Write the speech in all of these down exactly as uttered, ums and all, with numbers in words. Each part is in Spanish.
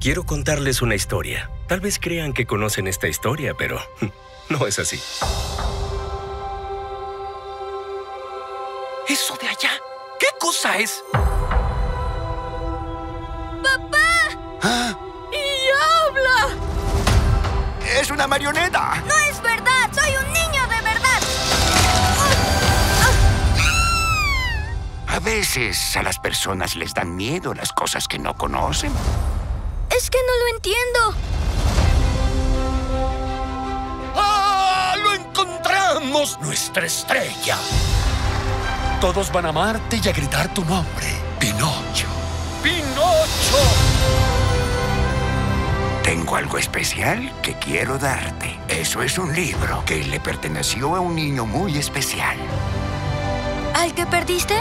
Quiero contarles una historia. Tal vez crean que conocen esta historia, pero no es así. ¿Eso de allá? ¿Qué cosa es? ¡Papá! ¿Ah? ¡Y habla! ¡Es una marioneta! ¡No es verdad! ¡Soy un niño de verdad! A veces a las personas les dan miedo las cosas que no conocen. Es que no lo entiendo. ¡Ah! ¡Lo encontramos! ¡Nuestra estrella! Todos van a amarte y a gritar tu nombre. Pinocho. ¡Pinocho! Tengo algo especial que quiero darte. Eso es un libro que le perteneció a un niño muy especial. ¿Al que perdiste?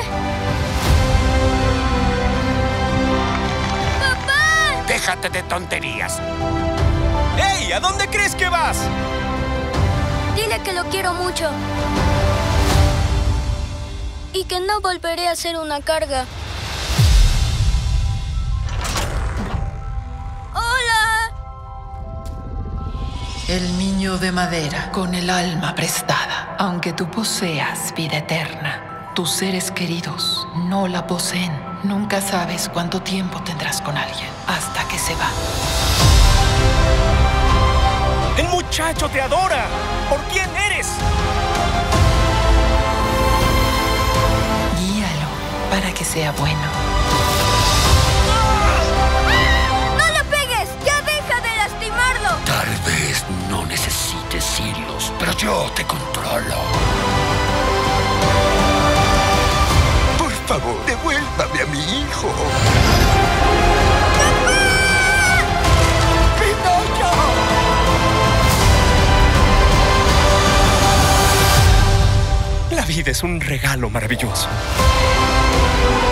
¡Papá! Déjate de tonterías. ¡Hey! ¿A dónde crees que vas? Dile que lo quiero mucho. Y que no volveré a ser una carga. ¡Hola! El niño de madera con el alma prestada. Aunque tú poseas vida eterna, tus seres queridos no la poseen. Nunca sabes cuánto tiempo tendrás con alguien hasta que se va. ¡El muchacho te adora! ¿Por quién eres? Guíalo para que sea bueno. ¡No lo pegues! ¡Ya deja de lastimarlo! Tal vez no necesites hilos, pero yo te controlo. Por favor, devuélvame a mi hijo. ¡Pinocho! La vida es un regalo maravilloso.